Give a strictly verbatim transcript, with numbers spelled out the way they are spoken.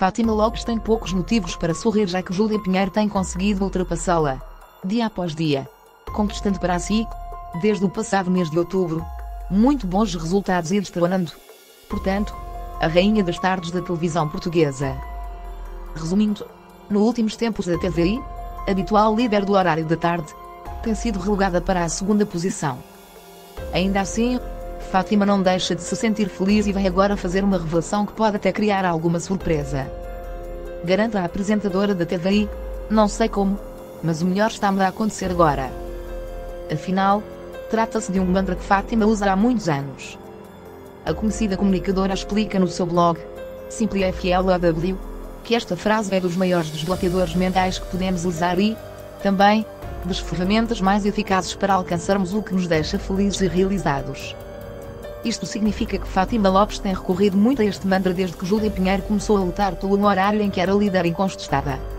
Fátima Lopes tem poucos motivos para sorrir, já que Júlia Pinheiro tem conseguido ultrapassá-la dia após dia, conquistando para si, desde o passado mês de outubro, muito bons resultados e destronando, portanto, a rainha das tardes da televisão portuguesa. Resumindo, nos últimos tempos a T V I, habitual líder do horário da tarde, tem sido relegada para a segunda posição. Ainda assim, Fátima não deixa de se sentir feliz e vem agora fazer uma revelação que pode até criar alguma surpresa. Garante a apresentadora da T V I: "Não sei como, mas o melhor está-me a acontecer agora." Afinal, trata-se de um mantra que Fátima usa há muitos anos. A conhecida comunicadora explica no seu blog, Simply F L O W, que esta frase é dos maiores desbloqueadores mentais que podemos usar e, também, das ferramentas mais eficazes para alcançarmos o que nos deixa felizes e realizados. Isto significa que Fátima Lopes tem recorrido muito a este mantra desde que Júlia Pinheiro começou a lutar pelo horário em que era líder incontestada.